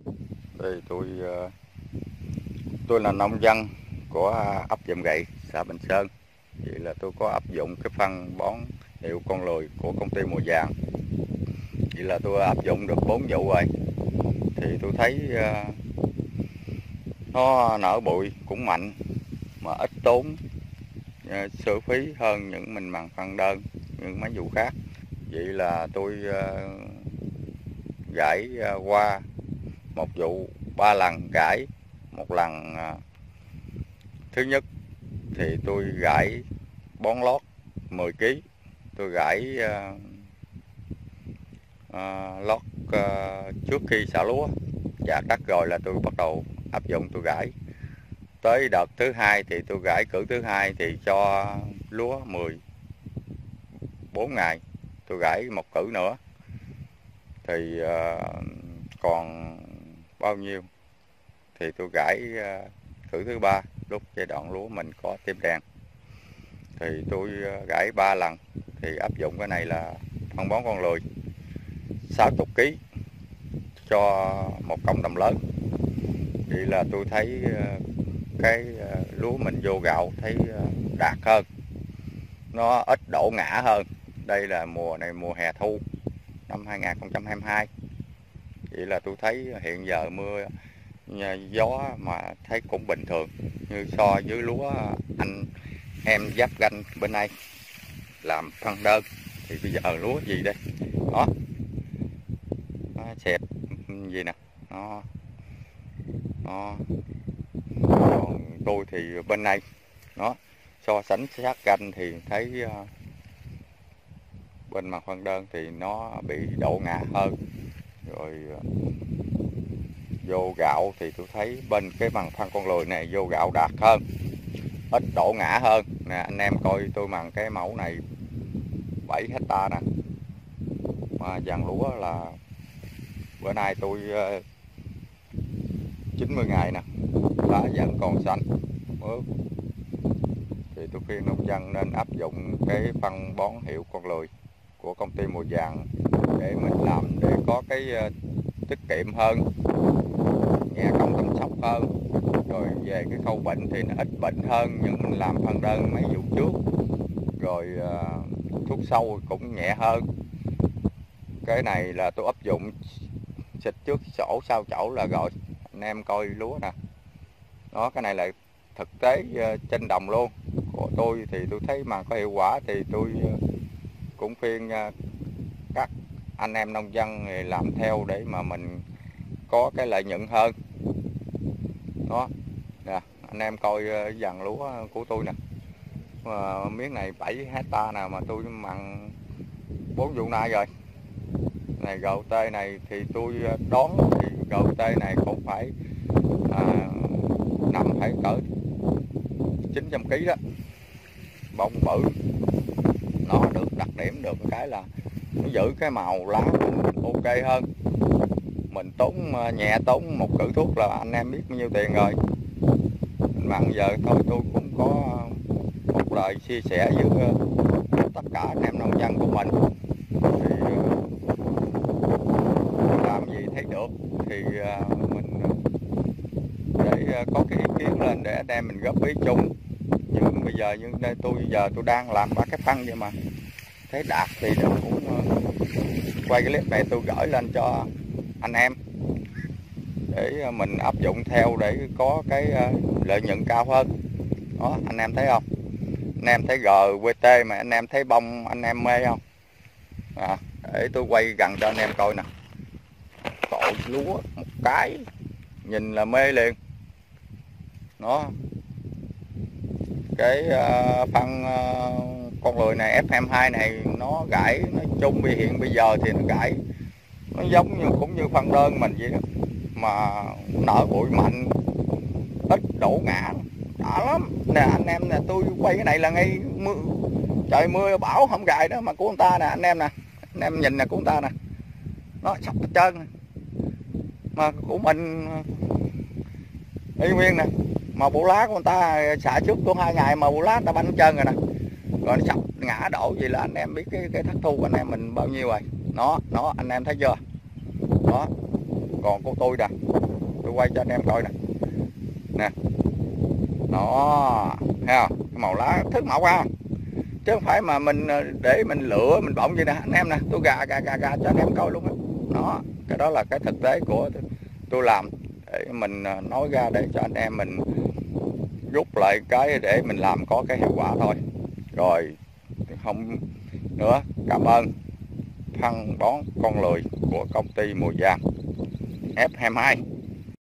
Đây tôi là nông dân của ấp Dạm Gậy, xã Bình Sơn. Vậy là tôi có áp dụng cái phân bón hiệu con lười của công ty Mùa Vàng. Vậy là tôi áp dụng được 4 vụ rồi. Thì tôi thấy nó nở bụi cũng mạnh mà ít tốn sơ phí hơn những mình bằng phân đơn những mấy vụ khác. Vậy là tôi gãi qua một vụ 3 lần gãi. Một lần thứ nhất thì tôi gãi bón lót 10 kg. Tôi gãi lót trước khi xả lúa và cắt rồi là tôi bắt đầu áp dụng tôi gãi. Tới đợt thứ hai thì tôi gãi cử thứ hai thì cho lúa 14 ngày tôi gãi một cử nữa. Thì còn bao nhiêu thì tôi gãi cử thứ ba lúc giai đoạn lúa mình có tím đen. Thì tôi gãi 3 lần thì áp dụng cái này là phân bón con lười 60 kg cho một cọng đồng lớn. Thì là tôi thấy cái lúa mình vô gạo thấy đạt hơn, nó ít đổ ngã hơn. Đây là mùa này mùa hè thu năm 2022. Vậy là tôi thấy hiện giờ mưa gió mà thấy cũng bình thường, như so với lúa anh em giáp ganh bên đây làm phân đơn. Thì bây giờ lúa gì đây đó, nó xẹp gì nè nó. Còn tôi thì bên này nó so sánh sát ganh thì thấy bên mặt phân đơn thì nó bị đổ ngã hơn. Rồi vô gạo thì tôi thấy bên cái bằng phân con lười này vô gạo đạt hơn, ít đổ ngã hơn nè. Anh em coi tôi bằng cái mẫu này 7 hecta nè, mà dàn lúa là bữa nay tôi 90 ngày nè, lá vẫn còn xanh mướt. Thì tôi khuyên nông dân nên áp dụng cái phân bón hiệu con lười của công ty Mùa Vàng để mình làm, để có cái tiết kiệm hơn, nhẹ công chăm sóc hơn. Rồi về cái khâu bệnh thì nó ít bệnh hơn nhưng mình làm phân đơn mấy vụ trước. Rồi thuốc sâu cũng nhẹ hơn. Cái này là tôi áp dụng xịt trước sổ sau chậu là rồi. Anh em coi lúa nè đó, cái này là thực tế trên đồng luôn của tôi. Thì tôi thấy mà có hiệu quả thì tôi cũng khuyên các anh em nông dân làm theo để mà mình có cái lợi nhuận hơn đó nè. Anh em coi dàn lúa của tôi nè, miếng này 7 hecta nào mà tôi mặn 4 vụ nay rồi. Này GT này thì tôi đón thì GT này cũng phải nằm phải cỡ 900 kg đó, bông bự. Nó được đặc điểm được cái là nó giữ cái màu lá ok hơn. Mình tốn nhẹ tốn một cử thuốc là anh em biết bao nhiêu tiền rồi. Mà giờ thôi tôi cũng có một lời chia sẻ với tất cả anh em nông dân của mình. Thì làm gì thấy được thì mình để có cái ý kiến lên để anh em mình góp ý chung. Nhưng bây giờ tôi đang làm ba cái phân vậy mà thấy đạt thì cũng quay cái clip này tôi gửi lên cho anh em để mình áp dụng theo để có cái lợi nhuận cao hơn đó. Anh em thấy không? Anh em thấy GVT mà anh em thấy bông anh em mê không? Để tôi quay gần cho anh em coi nè. Tội lúa một cái nhìn là mê liền nó. Cái phân con lười này FM2 này nó gãi, nói chung hiện bây giờ thì nó gãi nó giống như cũng như phân đơn mình vậy đó, mà nở bụi mạnh, ít đổ ngã, đã lắm nè. Anh em nè, tôi quay cái này là ngay mưa, trời mưa bão không gài đó mà của người ta nè. Anh em nè, anh em nhìn nè của người ta nè, nó sọc hết trơn mà của mình y nguyên nè. Mà bộ lá của người ta xả trước của 2 ngày mà bộ lá người ta banh trơn rồi nè, rồi nó sọc ngã đổ gì là anh em biết cái thất thu của anh em mình bao nhiêu rồi. Nó anh em thấy chưa đó. còn của tôi nè, tôi quay cho anh em coi nè, nè, đó, thấy không, cái màu lá thức mộc ha, chứ không phải mà mình để mình lựa mình bọng vậy nè anh em nè, tôi gà cho anh em coi luôn á. Đó, cái đó là cái thực tế của tôi làm để mình nói ra để cho anh em mình rút lại cái để mình làm có cái hiệu quả thôi. Rồi không nữa, cảm ơn phân bón con lười của công ty Mùa Vàng F22.